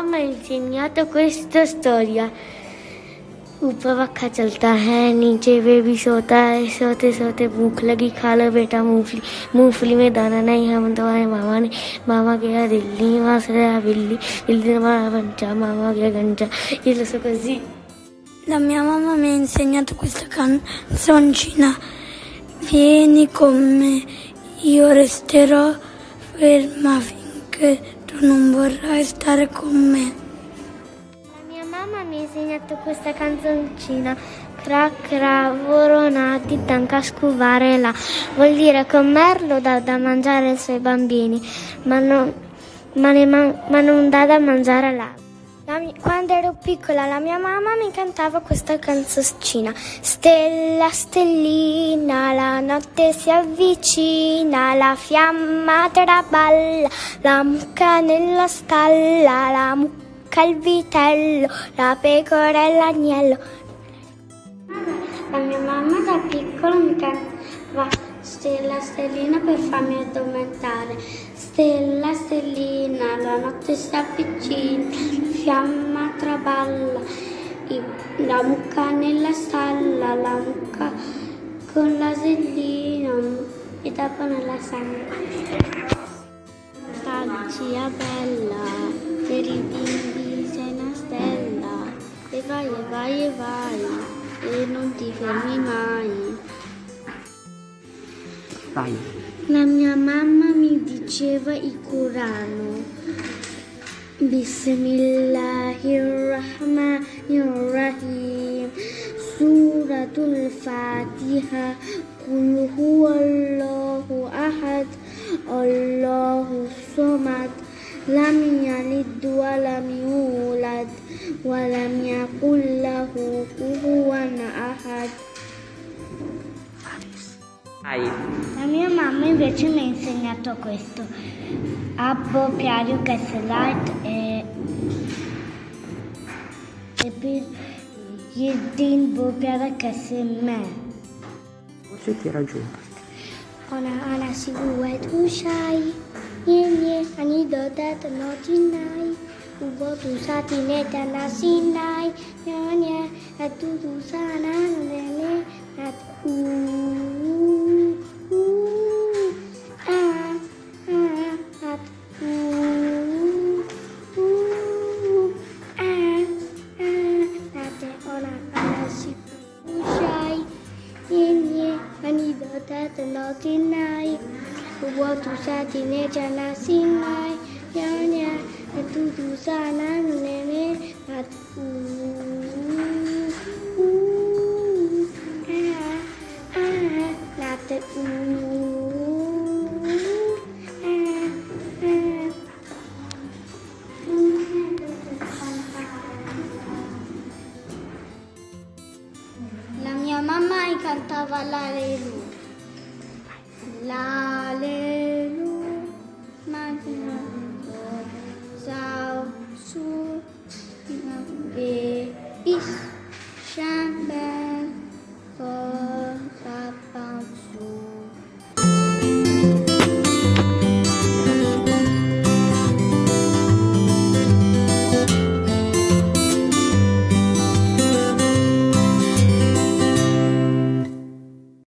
mamma ha insegnato questa storia. ऊपर पक्का चलता है, नीचे बेबी सोता है, सोते सोते भूख लगी खा लो बेटा मूंगफली, मूंगफली में दाना नहीं हम तो आए मामा ने, मामा गया दिल्ली, वहाँ से आया बिल्ली, बिल्ली ने मारा पंचा, मामा गया गंजा, ये lo so così. La mia mamma mi ha insegnato questa canzoncina. Vieni con me, io resterò ferma finché tu non vorrai stare con me. La mia mamma mi ha insegnato questa canzoncina. Cra cra voronati tanca scuvare là. Vuol dire che un merlo dà da mangiare ai suoi bambini, ma non dà da mangiare là. Quando ero piccola la mia mamma mi cantava questa canzoncina. Stella, stellina, la notte si avvicina, la fiamma traballa, la mucca nella stalla, la mucca il vitello, la pecora e l'agnello. La mia mamma da piccola mi cantava Stella, stellina per farmi addormentare. Stella, stellina, la notte si avvicina, la fiamma traballa, la mucca nella stalla, la mucca con l'asellino e dopo nella sangue. Nostalgia bella, per i bimbi sei una stella, e vai e vai e vai, e non ti fermi mai. Vai. La mia mamma mi diceva il Corano. Bismillahirrahmanirrahim. Suratul Fatiha. Qul huwallahu ahad. Allahu samad. Lam yalid wa lam yulad. Wa lam yakul lahu kufuwan ahad. La mia mamma invece mi ha insegnato questo. Abbo piario che se light e per Yedin bo piara che se me. Forse ti ragione. Ona si guet usai. Ye ani dodat no tinai. Ubo tu satineta na sinai. Nye atu tu sana nene at Tinai, ubo tu satine jana sinai, yanya tu sana nene at nate La mia mamma cantava la Lelu. La